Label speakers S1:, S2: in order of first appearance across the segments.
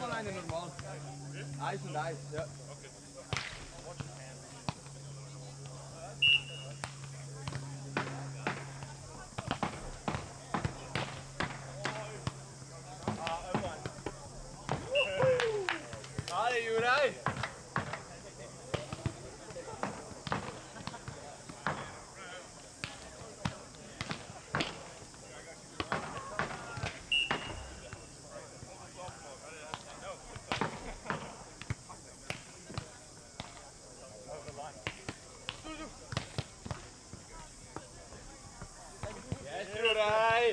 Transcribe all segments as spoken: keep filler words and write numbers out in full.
S1: mal eine normal. Eis und Eis, ja.
S2: Okay.
S1: Alle Juraj! Yes, Juraj!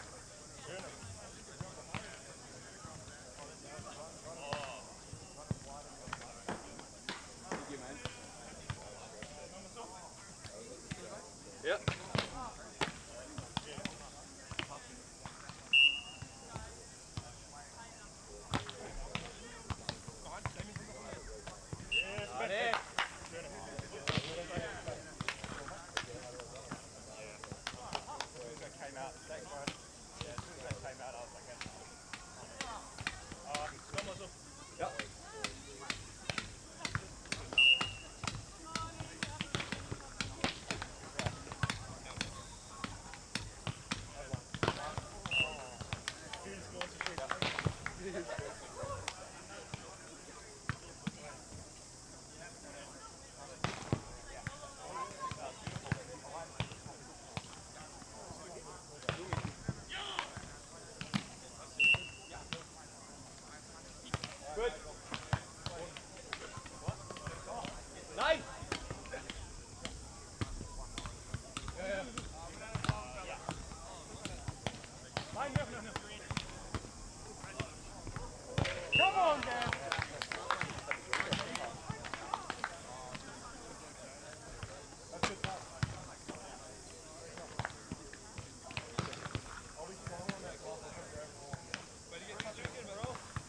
S1: Ja. Allez.
S2: Came out, second one. Yeah, as soon as that came out, I was like, uh, Thomas up.
S1: Ja. Gut. Nein! Ja, ja. Nein, no, no, no. Come on, Dan! That's good pass. Are we strong on that ball? Ready to get touch again, bro?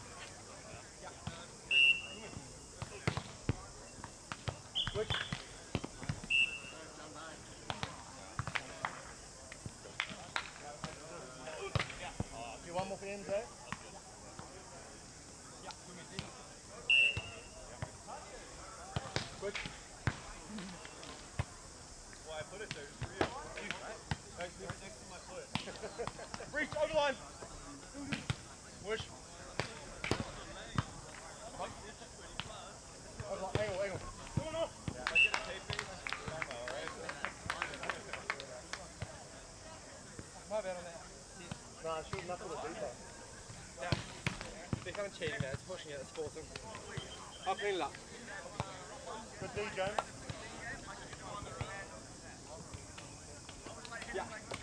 S1: Quick. You want more for him, Zach? Quick.
S2: Well, I put it there just for you.
S1: Right
S2: next to my foot.
S1: Reach, over the line. Push. Over the line, angle, angle. No, no.
S2: Yeah. If I get a tape base, I'm alright.
S1: My bad on that.
S3: Nah, shoot knuckle the deeper.
S1: Yeah. They can't cheating there, it's pushing it, it's forcing. Up in lap.
S3: Good D, James.
S1: Yeah.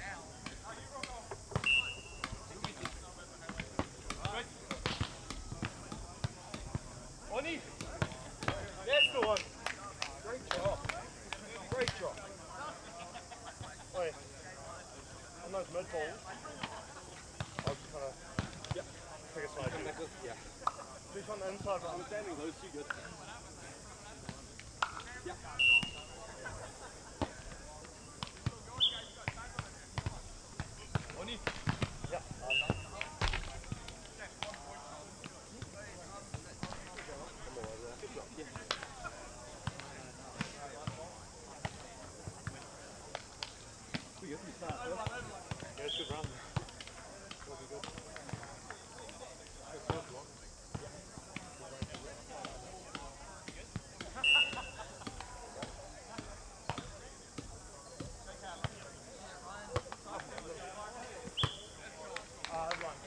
S1: Oni! There's the one! Great job. Great job.
S3: Wait. On those mid balls, I'll just kind of
S1: Yeah.
S3: take a slide.
S1: Come back with, yeah.
S3: Fish on the inside, but
S1: I'm standing low, so you good. Yeah. Oni!
S3: yeah.
S1: We good, we start.
S3: Yeah, it's a good run. Will be good. Ah, good one.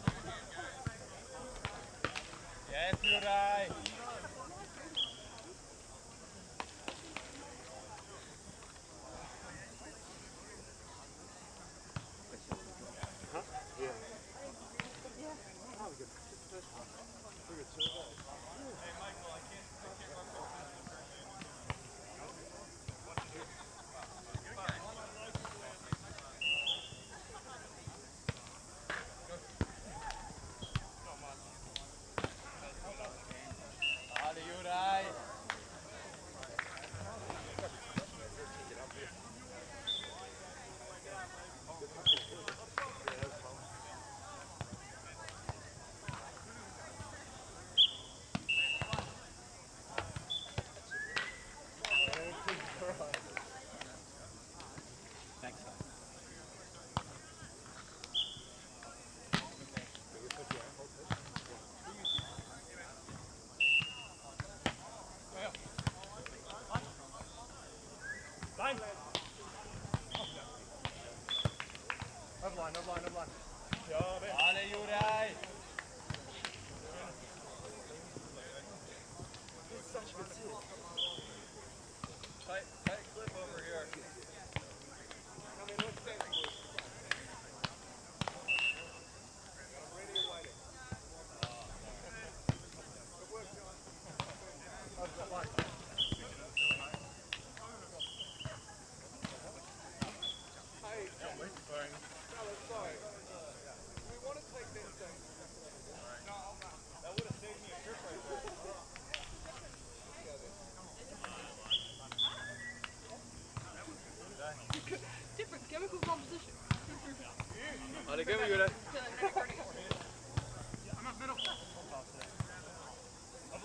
S1: Yes, Juraj!
S3: Huh? Yeah. Oh, we good. First half. We good two goals.
S2: Hey, Michael, I can't, I can't run more fast.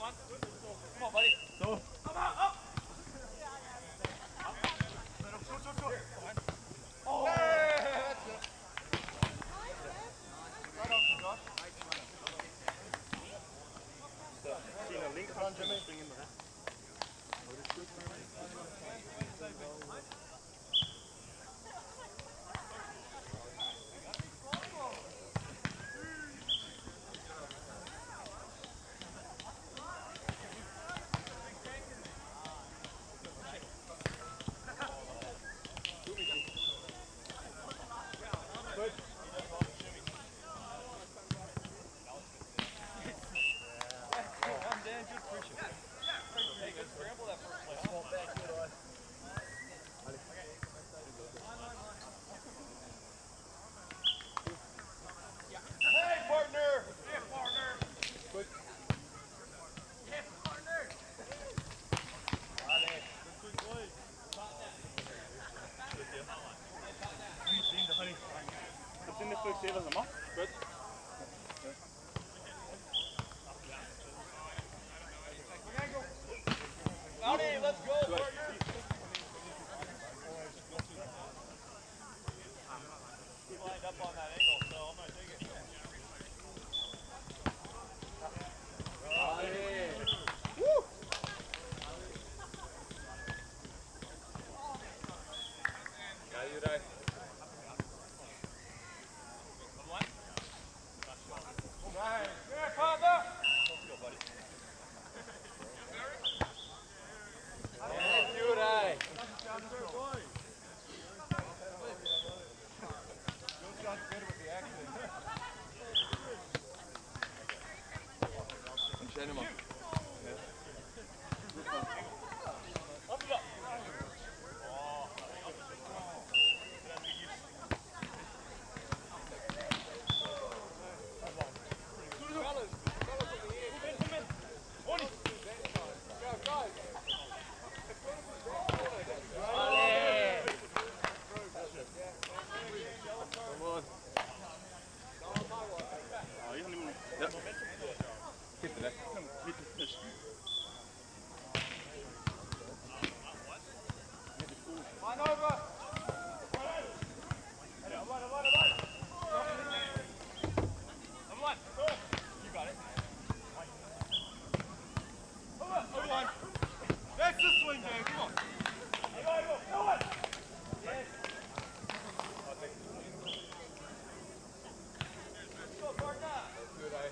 S1: Come on, buddy.
S3: Go.
S1: Come on, up.
S3: Short, short, short.
S1: Oh. Yeah, that's it.
S3: Right off, Josh. See the link on Jimmy? Swing in there. Save us a month. Good.
S1: Loudy, let's go,
S3: Good.
S1: partner.
S2: He lined up on that angle, so I'm going to take it.
S1: Loudy. Woo! Yeah, you're right. Nice. Yeah, father.
S2: Let's go, buddy.
S1: Yes, you're right.
S2: John's good with the accent.
S1: Schön immer.
S2: Up it up.
S1: Fellas, fellas in the air.
S2: Come in, come in. Oni.
S1: Go, guys. Come on.
S3: Oh, you haven't even. Yep. Hit the net. Hit the fish.
S1: Line over.
S2: You got it.
S3: That's the swing, Dan. Come on.
S1: Good eye.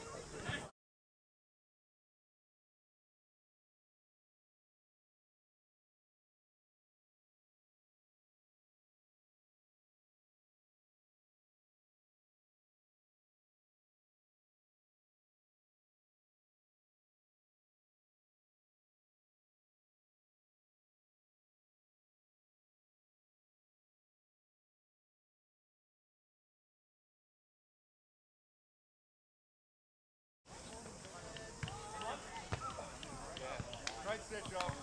S3: Right stitch off.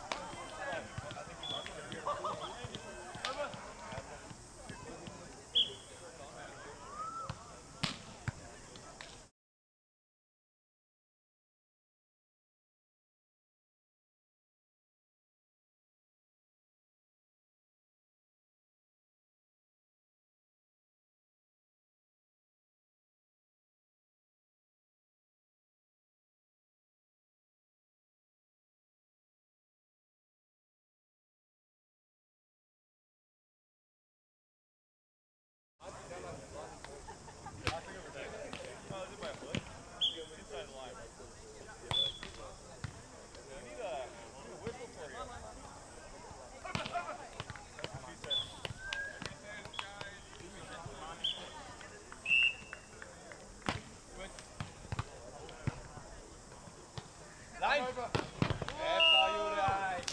S2: Inside the line. We need a, we need a whistle for you. She said.
S1: Line. Yes, you're right.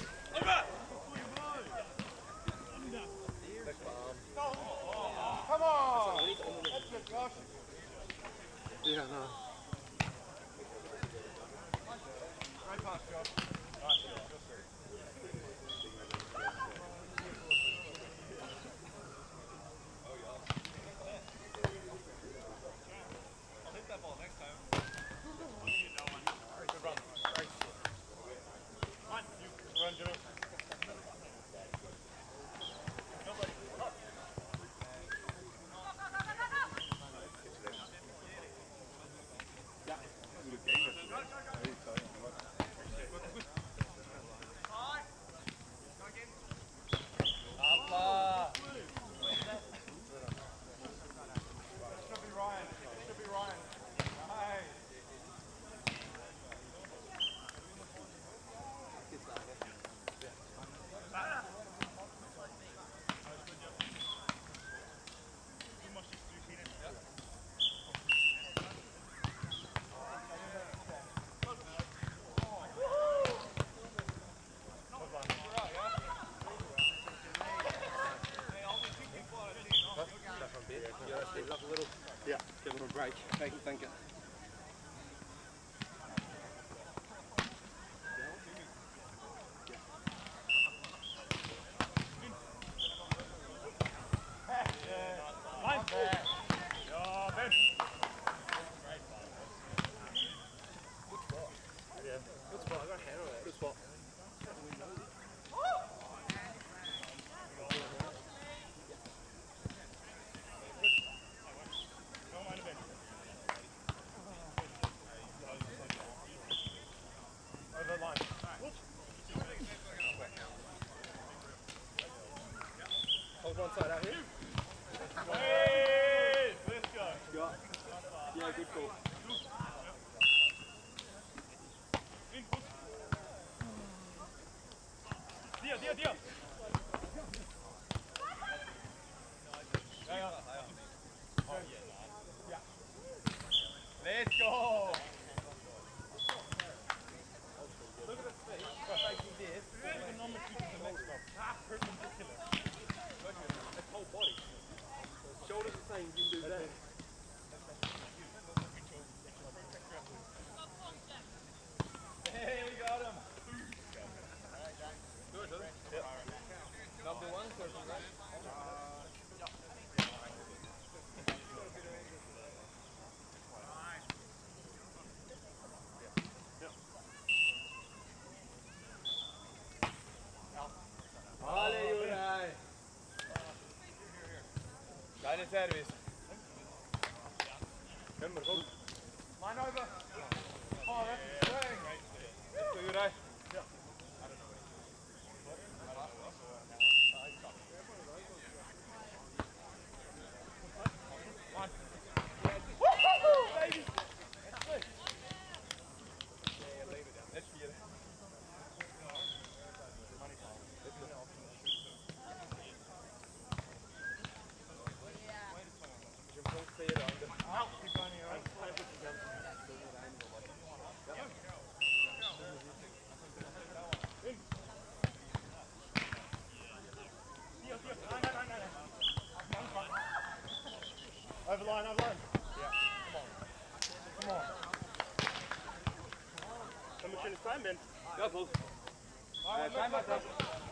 S3: Come on. That's it, Josh. Yeah, no. Right pass, Josh.
S2: I'll hit that ball next time.
S3: Good run. Right.
S2: Upper. Should be Ryan. Should be Ryan. Nice.
S1: Like a little,
S3: Yeah.
S1: give him a break, make him think it. Good spot, I got a hand on it. Good spot. Hold one side out here.
S2: Hey, let's go.
S1: Got. Yeah, good call.
S2: Dia, dia, dia. Let's go.
S1: Look at his feet. Facing this.
S2: Perpendicular.
S1: His whole body. Shoulders the same, you can do that.
S2: Hey, we got him.
S1: Good, doesn't it? Yep. Number one, circle, right? Allez, Juraj!
S2: Deine Service.
S1: Kommer, kom.
S2: Line over. Oh, that's a swing.
S1: Let's go, Juraj.
S2: Woohoo, baby.
S1: Let's vier. Je me sens créer là.
S2: Out. Keep going here. Over line, over line. Yeah. Come on. Come on.
S3: How much is time, Ben?
S1: Go full.
S2: Uh,
S1: time back up.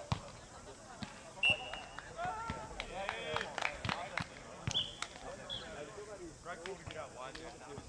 S2: Great ball to get out wide.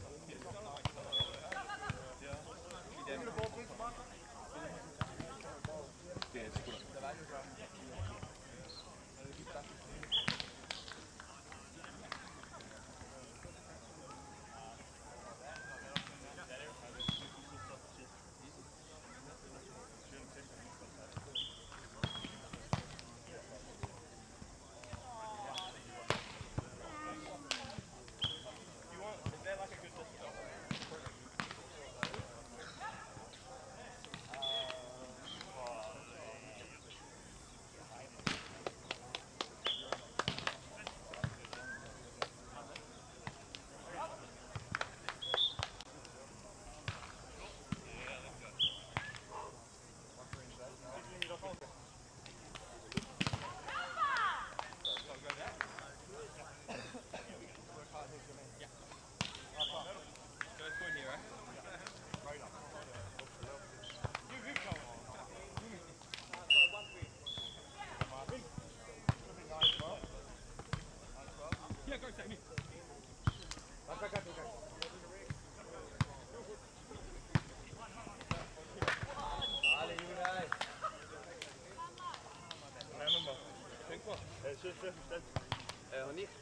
S1: Eh, nog niet.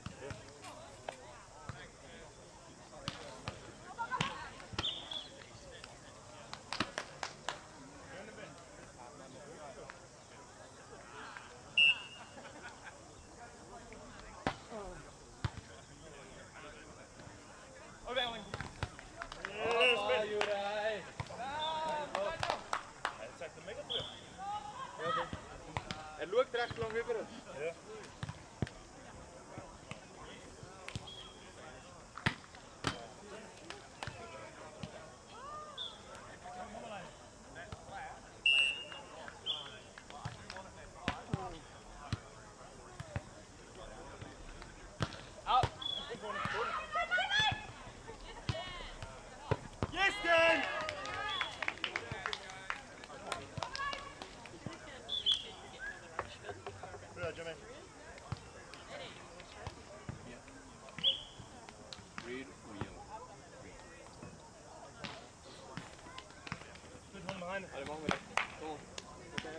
S2: Line.
S1: I don't mind with it. Come on. Okay.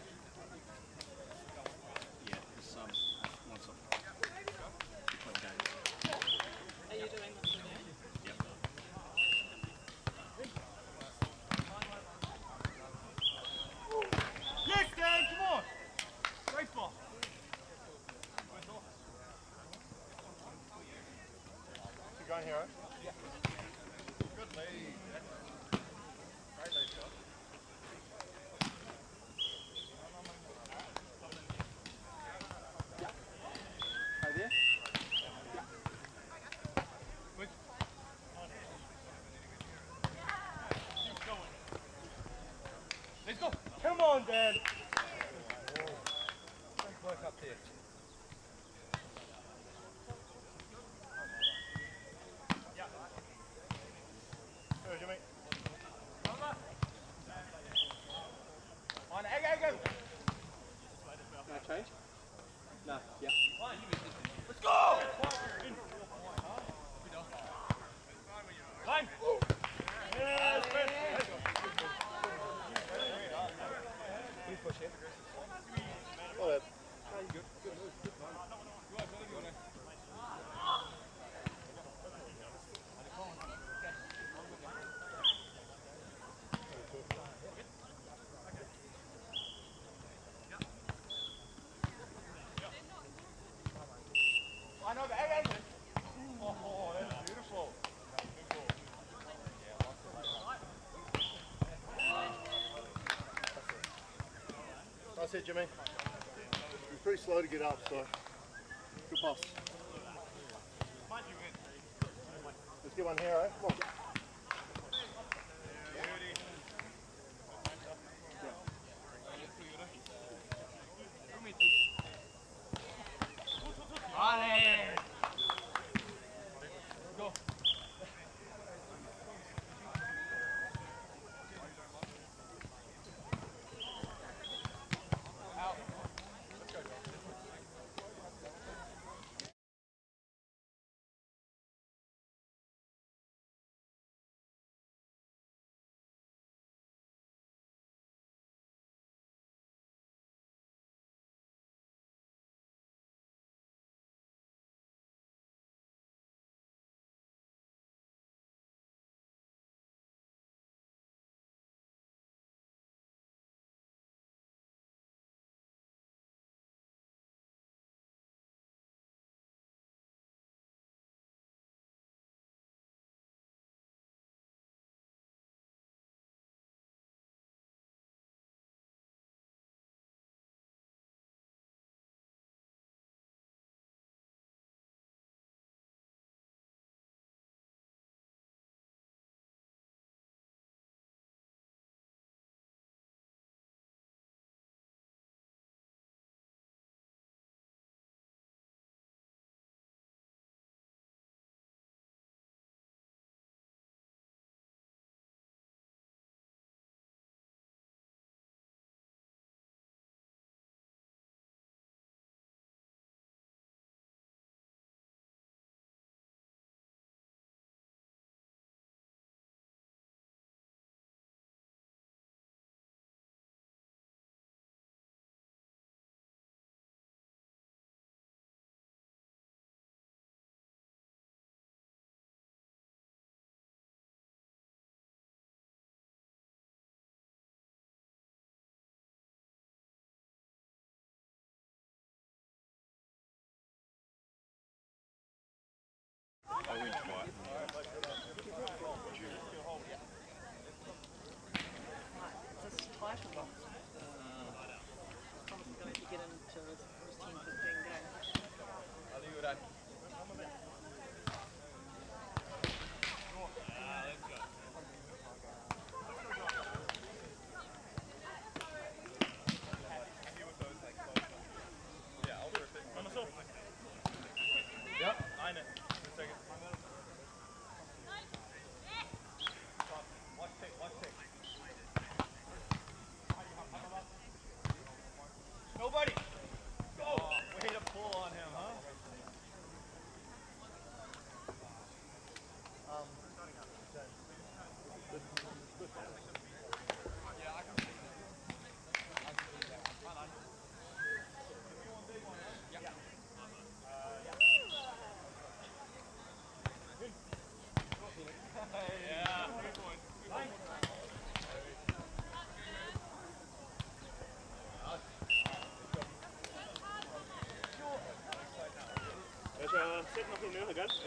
S3: Yeah, it's um, once off. Twelve games.
S4: Are you doing this again?
S3: Yep.
S2: Yes, Dan, come on. Great ball. Keep going here, eh? Yeah. Good lead. Great lead, Scott.
S1: Hi there.
S2: Quick. Keep going. Let's go. Come on, Dan.
S1: Nice work up there.
S2: Go, Jimmy.
S1: On, egg, egg, egg. No change? No, yeah.
S2: Let's go. Line. Yes, man.
S1: You push it.
S2: Well, that.
S1: No, you're good. Good move. Good move.
S2: Line over, egg, egg. Oh, that's beautiful. Nice hit, Jimmy. You're pretty slow to get up, so good pass. Let's get one here, eh? Come on.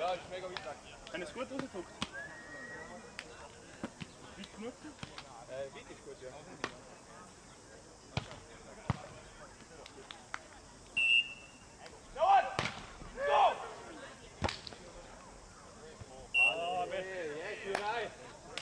S1: Ja, ist mega weit weg.
S3: Haben es gut rausgeguckt? Weit genug?
S1: Äh, weit ist gut, ja.
S3: Ah, Ben.
S1: Ja, ich bin rein.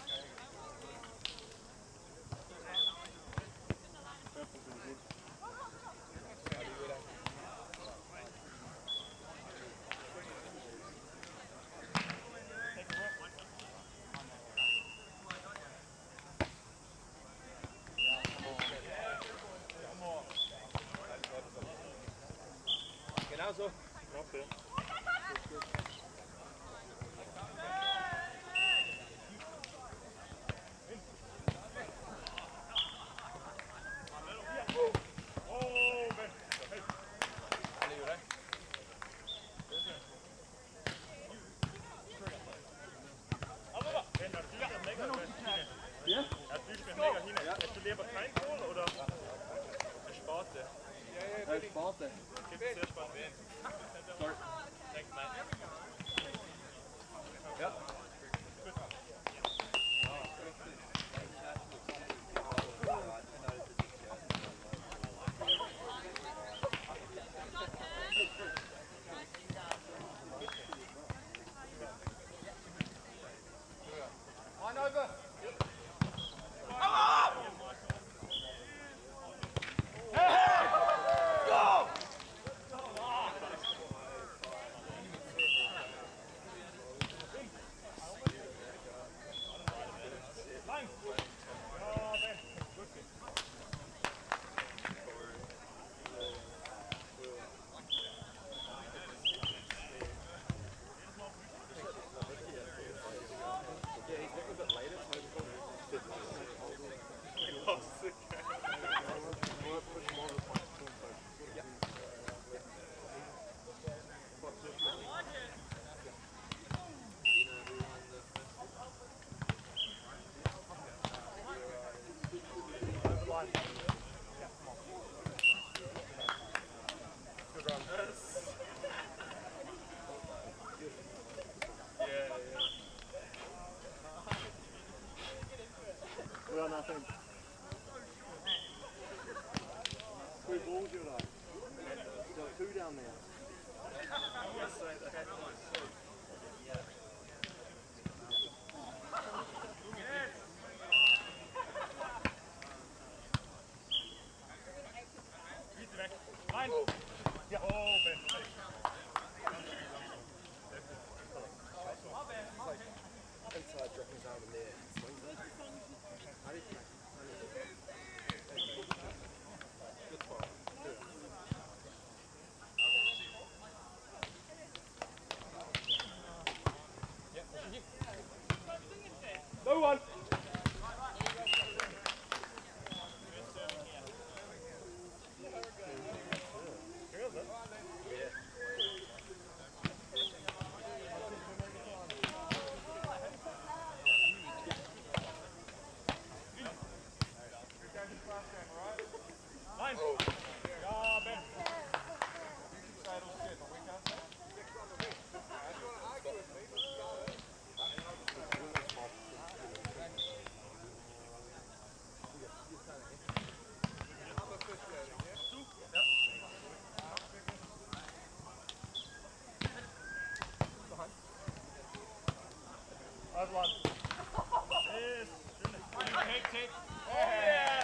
S1: Genau so.
S3: Okay. Oh, Ben.
S1: Alle Jure.
S3: Ben, das ist mega Ben.
S5: Ja?
S3: Er fühlt mich mega hin. Hättest du lieber kein Tor oder eine Sparte?
S5: Äh, Sparte.
S3: Gibt es sehr Sparte?
S5: Sorry.
S3: Denk nein.
S1: Ja. One over.
S5: Well, nothing. Three balls you like. Got two down there.
S3: Nein! Ja, oh, Ben.
S1: Inside dropping down in there. How do you think? Good spot. Good. Yeah, what's your no one!
S3: Nein! Ja, Ben. I've won. Yes. Take, take. Oh, yeah.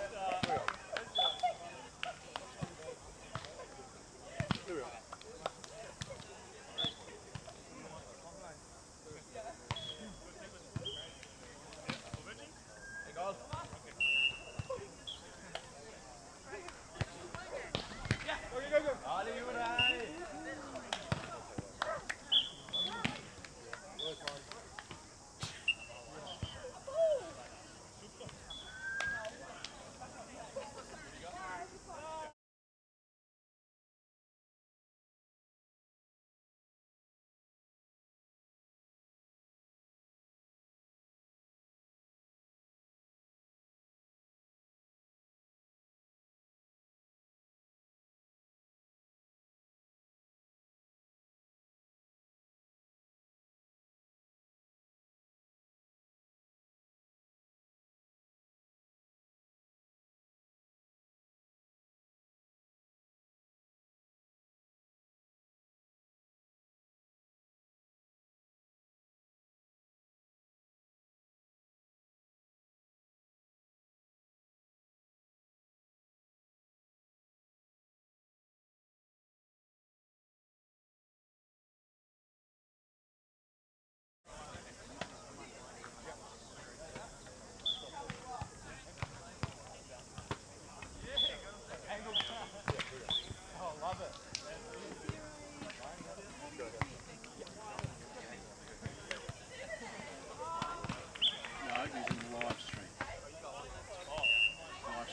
S1: Egal. Go, go, go! Alle Juraj!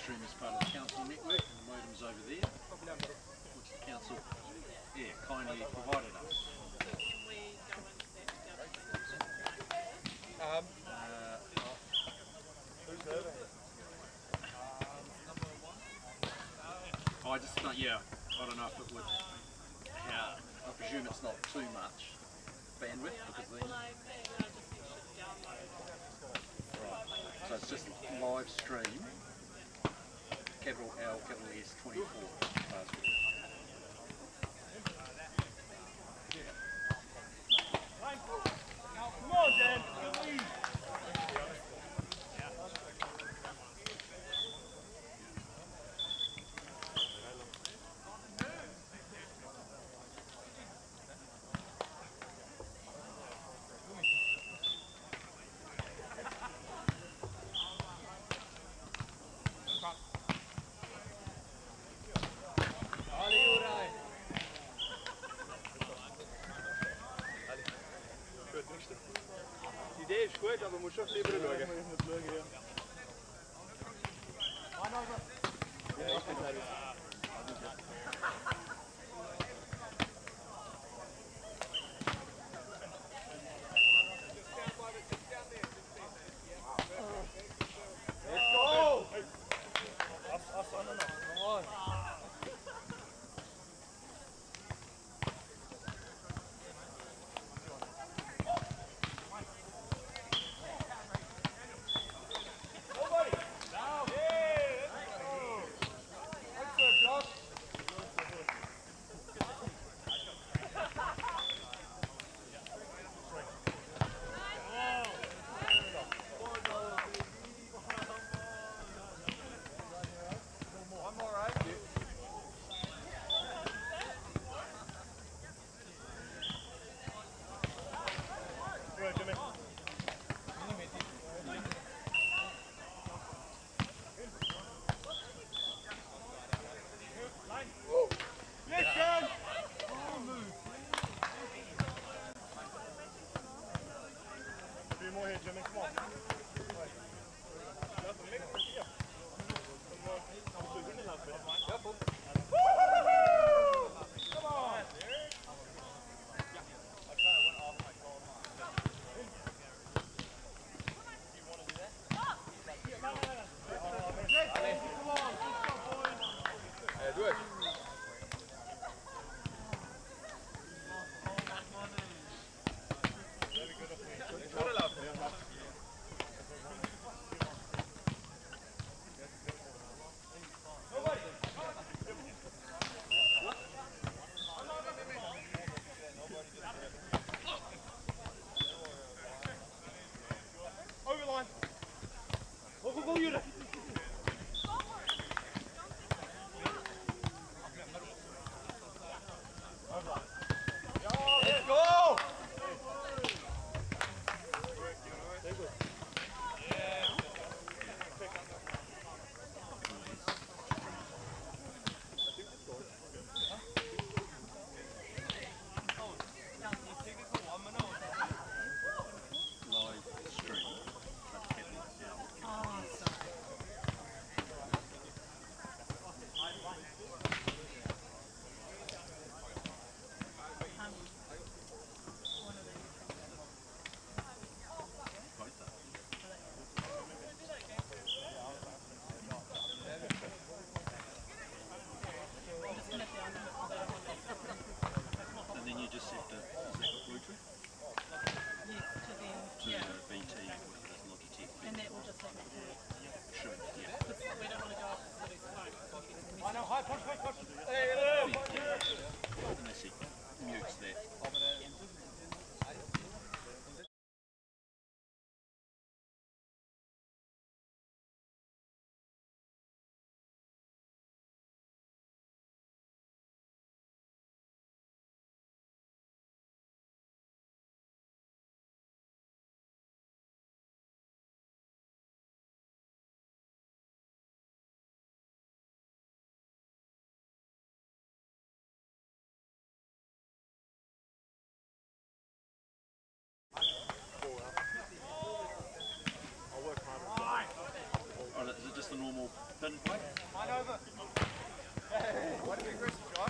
S6: stream is part of the council network, and the modem's over there, which the council, yeah, kindly provided us.
S4: Can we go into that together?
S1: Um,
S6: Uh,
S2: Who's serving?
S6: I just don't, yeah, I don't know if it would, how, I presume it's not too much bandwidth, because then,
S4: Well, I think I just think you should download.
S6: right, so it's just live stream, capital L, capital S, twenty-four, password.
S3: Come on, Dan. Go easy.
S1: die Idee ist gut, aber man muss schon lieber schauen. Let's go!
S3: Us, us on and off.
S1: Come on.
S3: Nobody. Now. Hey, let's go.
S6: just the normal bin plate.
S1: Mine over. Hey, why did we aggressive, John?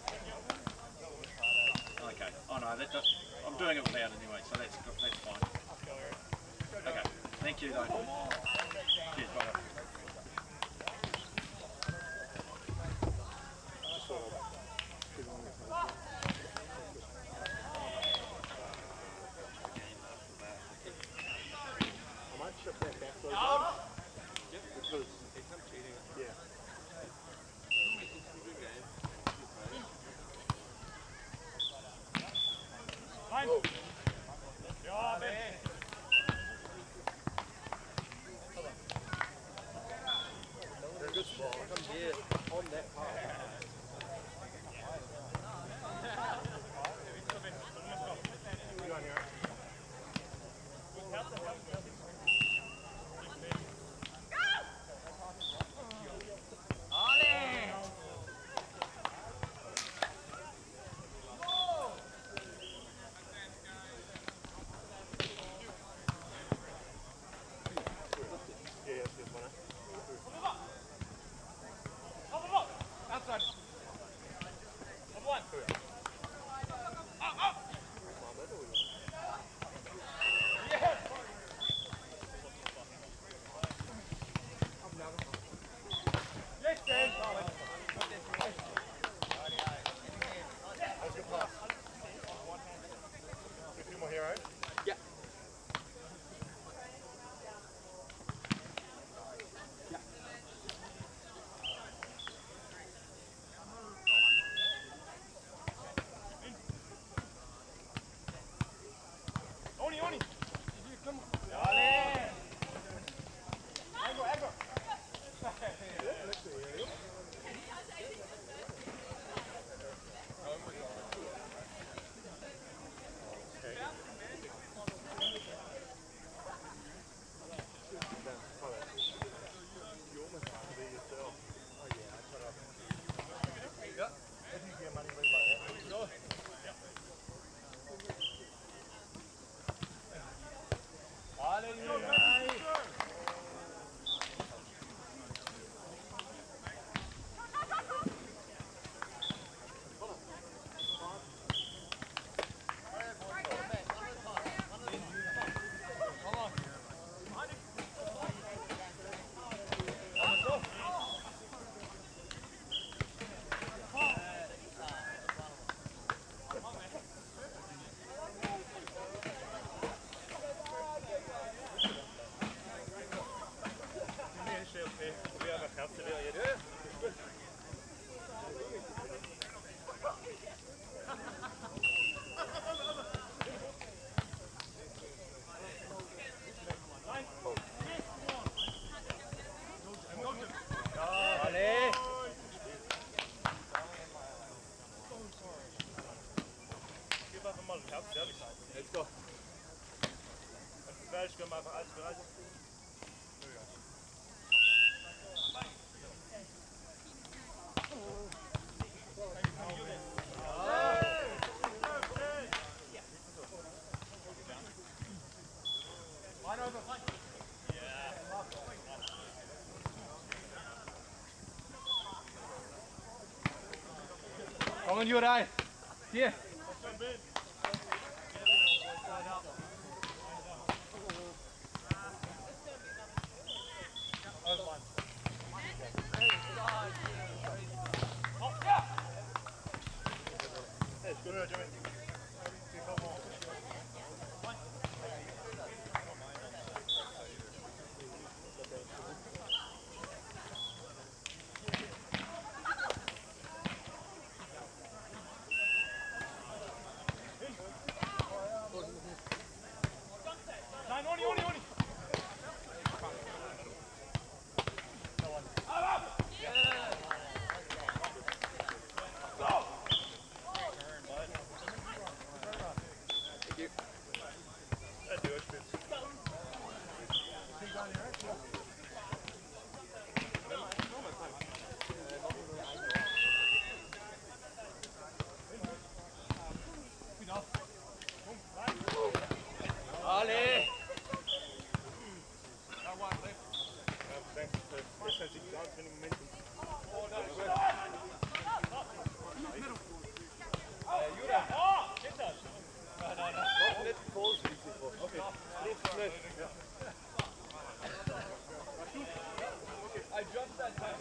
S6: Okay. Oh no, that, that, I'm doing it without anyway, so that's good, that's fine. Okay. Thank you though. Cheers, bye.
S3: I might ship that back though. Because, yeah.
S4: Fine. Ja, Ben.
S1: They're a good spot. Come here on that part.
S2: You on here?
S3: Yeah, yeah, this one.
S1: Outside.
S4: Op one.
S1: Yes, Dan.
S2: That's a good pass. A few more here, right?
S1: Yeah.
S4: Oni, Oni.
S1: Come.
S4: Dale.
S1: Angle, angle.
S3: You almost have to be yourself.
S2: Oh yeah, I put up. Yep. If you get money leave like that. Go.
S1: Let's go.
S4: Fertig gemacht, alles bereit.
S1: Line over. Kom on, Juraj. Hier.
S2: Good, Jimmy.
S4: Nein, Oni, Oni, Oni.
S3: transmitting momentum.
S1: Nicht vorsichtig. Okay. Nicht schnell. Ja. I jumped that time.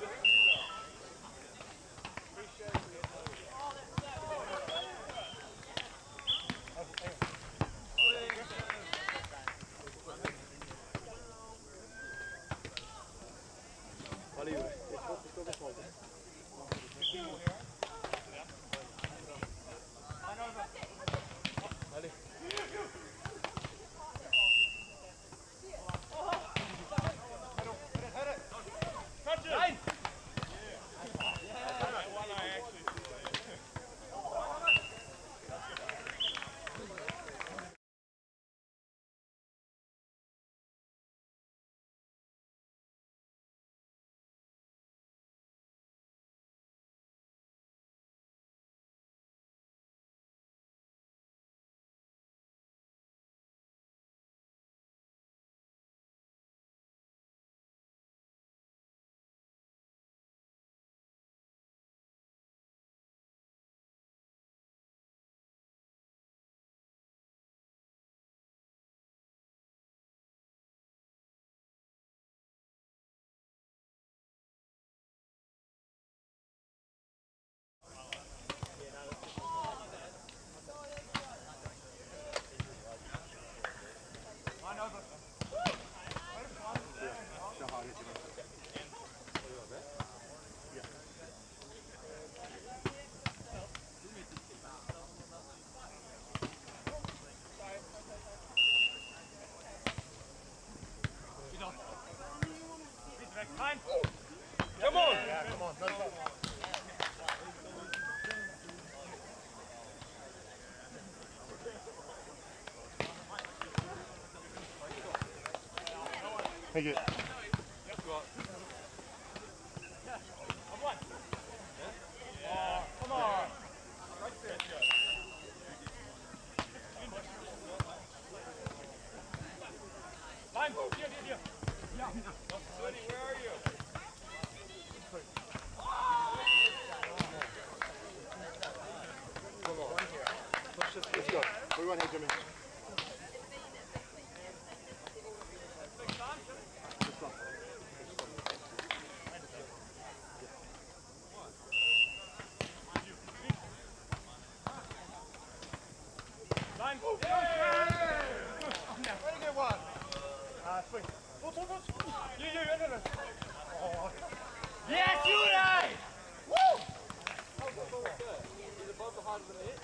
S5: Allee, ik hoop het toch wel.
S1: Allee. Nein! Come on!
S2: Yeah, come on. No, no. Thank you. Let's go. We run here, Jimmy.
S3: Line.
S2: Very good one.
S3: Uh, swing. Pull, pull, pull. You, you, no, no. Oh,
S1: Yes, you right! Woo! He's above the height of the net.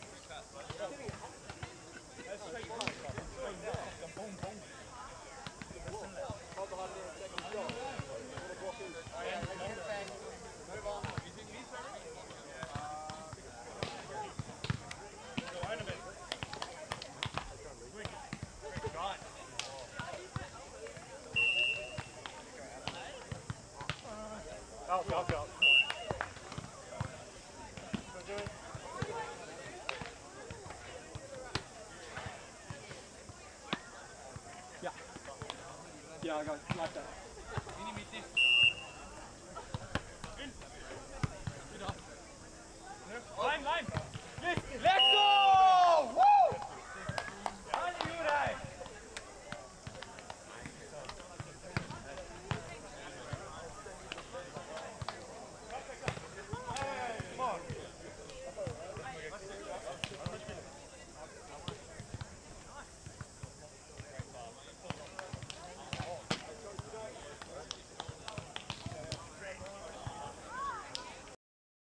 S3: that's straight line. Swing down. Boom, boom.
S1: Above the height of the net, second shot. What a block is. Move on. You think he's ready?
S3: Go on a bit. Swing. Right. Out, out, out.
S1: Yeah. Yeah, I got it. Like that.
S3: Line, line.
S1: Yes, left!